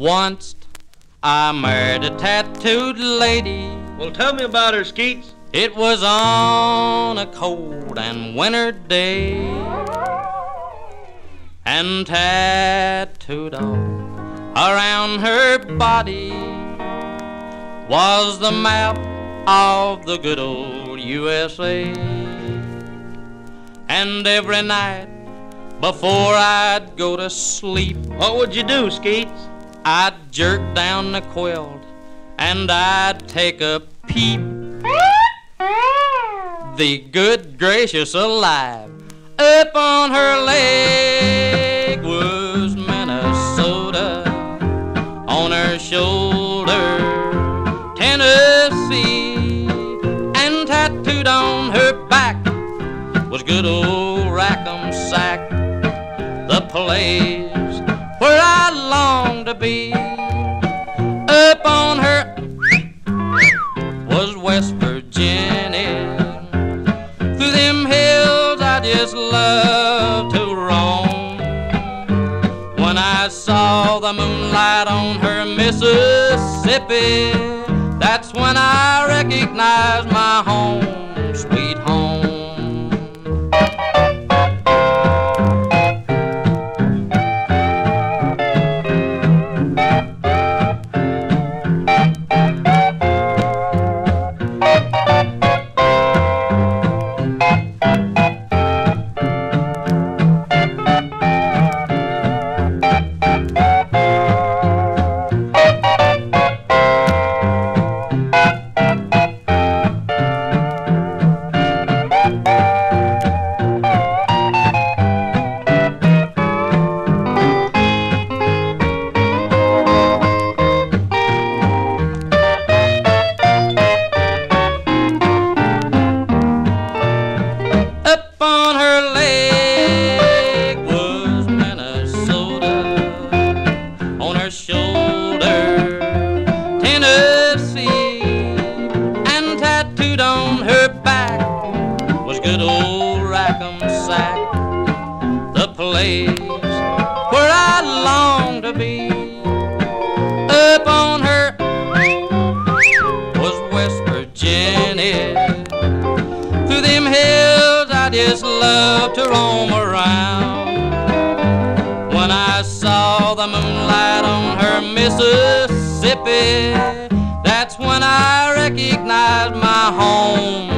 Once I married a tattooed lady. Well, tell me about her, Skeets. It was on a cold and winter day, and tattooed all around her body was the map of the good old USA. And every night before I'd go to sleep, what would you do, Skeets? I'd jerk down the quilt and I'd take a peep. The good gracious alive, up on her leg was Minnesota, on her shoulder Tennessee, and tattooed on her back was good old Rackham Sack, the place where I long to be. Up on her was West Virginia. Through them hills I just love to roam. When I saw the moonlight on her Mississippi, that's when I recognized my home, sweet home. On her leg was Minnesota, on her shoulder Tennessee, and tattooed on her back was good old Rackham Sack, the place where I long to be. Up on her was West Virginia. Through them hills I just love to roam around. When I saw the moonlight on her Mississippi, that's when I recognized my home.